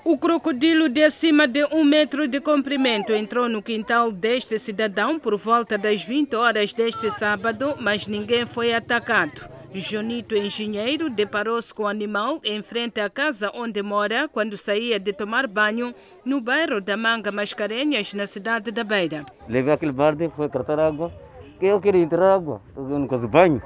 O crocodilo de acima de 1 metro de comprimento entrou no quintal deste cidadão por volta das 20 horas deste sábado, mas ninguém foi atacado. Jonito Engenheiro deparou-se com o animal em frente à casa onde mora quando saía de tomar banho no bairro da Manga Mascarenhas, na cidade da Beira. Levei aquele balde, foi tratar água, que eu queria entrar água, eu não consigo banho.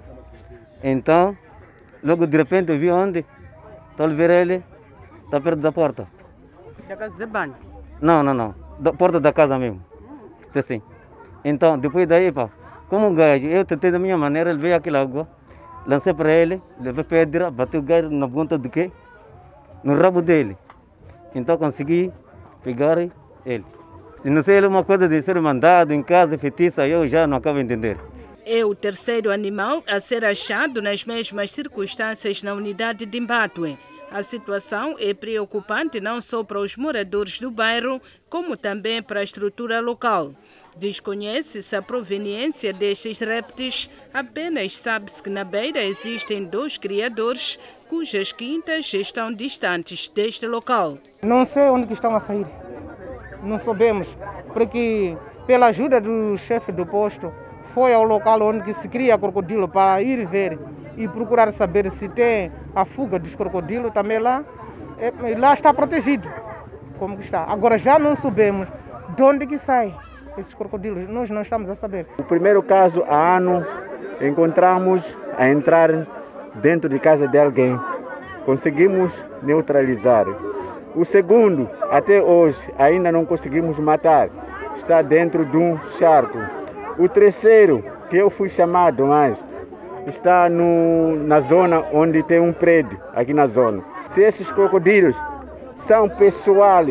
Então, logo de repente eu vi onde, estou a ver ele, está perto da porta. Da casa de banho? Não, da porta da casa mesmo. Sim. Então, depois daí, pá, como um gajo, eu tentei da minha maneira, ele veio aquela água, lancei para ele, levei pedra, bateu o gajo na ponta do quê? No rabo dele. Então consegui pegar ele. Se não sei ele uma coisa de ser mandado em casa, feitiça, eu já não acabo de entender. É o terceiro animal a ser achado nas mesmas circunstâncias na unidade de Mbatwe. A situação é preocupante não só para os moradores do bairro, como também para a estrutura local. Desconhece-se a proveniência destes répteis, apenas sabe-se que na Beira existem 2 criadores cujas quintas estão distantes deste local. Não sei onde estão a sair, não sabemos, porque pela ajuda do chefe do posto, foi ao local onde se cria crocodilo para ir ver e procurar saber se tem a fuga dos crocodilos também lá. Lá está protegido, como que está. Agora já não sabemos de onde que sai esses crocodilos, nós não estamos a saber. O primeiro caso, há ano, encontramos a entrar dentro de casa de alguém. Conseguimos neutralizar. O segundo, até hoje, ainda não conseguimos matar. Está dentro de um charco. O terceiro, que eu fui chamado, mas está na zona onde tem um prédio, aqui na zona. Se esses crocodilos são pessoal,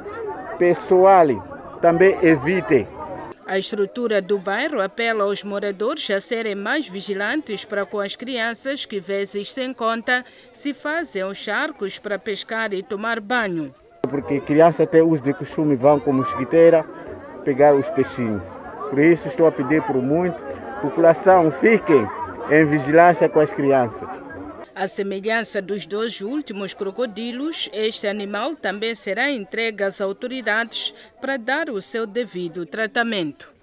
também evitem. A estrutura do bairro apela aos moradores a serem mais vigilantes para com as crianças que, vezes sem conta, se fazem os charcos para pescar e tomar banho. Porque crianças até os de costume vão com mosquiteira pegar os peixinhos. Por isso estou a pedir por muito, população, fiquem em vigilância com as crianças. À semelhança dos 2 últimos crocodilos, este animal também será entregue às autoridades para dar o seu devido tratamento.